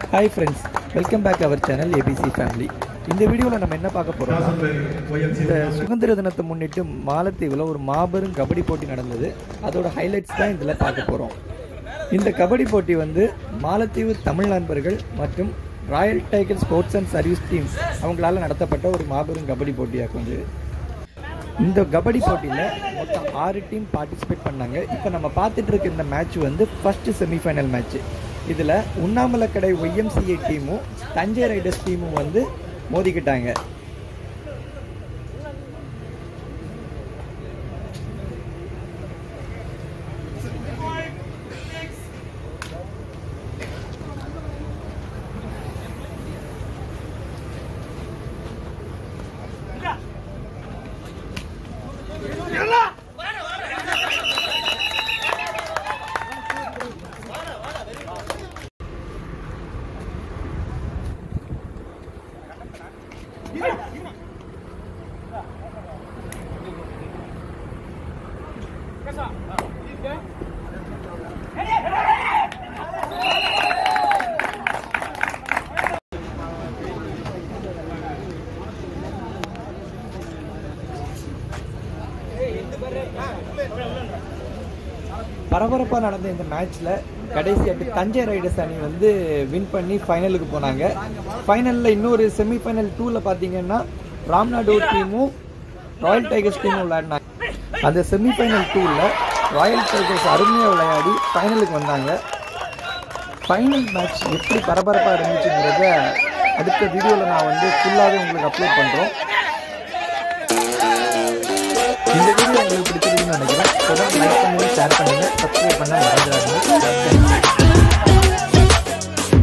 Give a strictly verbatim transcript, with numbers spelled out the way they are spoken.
Hi friends, welcome back to our channel A B C Family. இந்த வீடியோல நம்ம என்ன பார்க்க போறோம்னா இந்த சுதந்திர தினத்தை முன்னிட்டு மாலத்தீவுல ஒரு மாபெரும் கபடி போட்டி நடந்தது. அதோட ஹைலைட்ஸ் தான் இதல பார்க்க போறோம். இந்த கபடி போட்டி வந்து மாலத்தீவு தமிழ் நண்பர்கள் மற்றும் royal tiger sports and service teams அவங்களால நடத்தப்பட்ட ஒரு மாபெரும் கபடி போட்டியாகும். இந்த கபடி போட்டியில மொத்தம் ஆறு டீம் பார்ட்டிசிபேட் பண்ணாங்க. இப்போ நம்ம பார்த்துட்டு இருக்க இந்த மேட்ச் வந்து ஃபர்ஸ்ட் செமிஃபைனல் மேட்ச். இதில் Unnamalaikadai Y M C A டீமும் தஞ்சை ரைடர்ஸ் டீமும் வந்து மோதிக்கிட்டாங்க. பரபரப்பாக நடந்த இந்த மேட்ச்ல கடைசியாக தஞ்சை ரைடர்ஸ் அணி வந்து வின் பண்ணி ஃபைனலுக்கு போனாங்க. ஃபைனலில் இன்னொரு செமிஃபைனல் டூவில் பார்த்தீங்கன்னா ராம்நாடு டீமும் ராயல் டைகர்ஸ் டீமும் விளையாடினாங்க. அந்த செமிஃபைனல் டூவில் ராயல் டைகர்ஸ் அருமையாக விளையாடி ஃபைனலுக்கு வந்தாங்க. ஃபைனல் மேட்ச் எப்படி பரபரப்பாக இருந்துச்சுங்கிறத அடுத்த வீடியோவில் நான் வந்து ஃபுல்லாகவே உங்களுக்கு அப்லோட் பண்ணுறோம். இந்த வீடியோ உங்களுக்கு பிடிச்சிருக்குன்னு நினைக்கிறேன். தொடர்ந்து லைக் பண்ணுங்க, ஷேர் பண்ணுங்க, சப்ஸ்கிரைப் பண்ண மறந்துடாதீங்க.